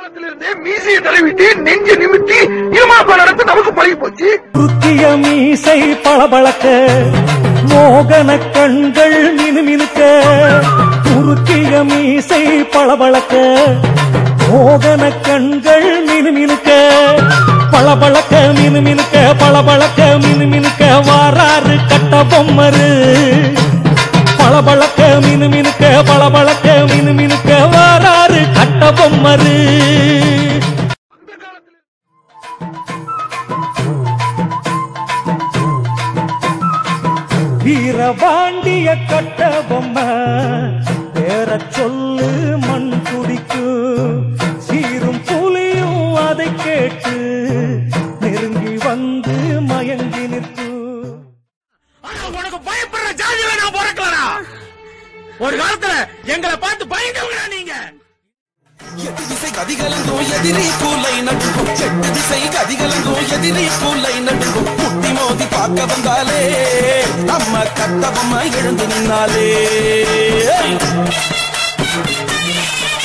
மீசையை தடவிட்டு நெஞ்சு நிமித்தி இருமாப்பா நடந்து நமக்கு பழகி போச்சு. குறுக்கிய மீசை பளபளக்க, மோகன கண்கள் மினுமினுக்க. குறுக்கிய மீசை பளபளக்க, மோகன கண்கள் மினுமினுக்க. பளபளக்க மினுமினுக்க, பளபளக்க மினுமினுக்க. வாராறு கட்ட பொம்மரு. பளபளக்க மினுமினுக்க, பளபளக்க மினுமினுக்க. வாராறு கட்ட பொம்மரு. வீரபாண்டிய கட்ட பொம்மை பேர சொல்லு மண் குடிக்கும். சீரும் புலியும் அதை கேட்டு நெருங்கி வந்து மயங்கி நிற்கும். உனக்கு பயப்படுற ஜாதியில நான் பிறக்கலடா. ஒரு காலத்துல எங்களை பார்த்து பயந்தவங்களா நீங்க. எட்டு திசை கதிகலங்கோ எதிரி பூலை நடுங்கும். எட்டு திசை கதிகலங்கோ எதிரி பூலை நடுங்கும். முட்டி மோதி பார்க்க வந்தாலே நம்ம கட்டபொம்மை எழுந்து நின்னாலே.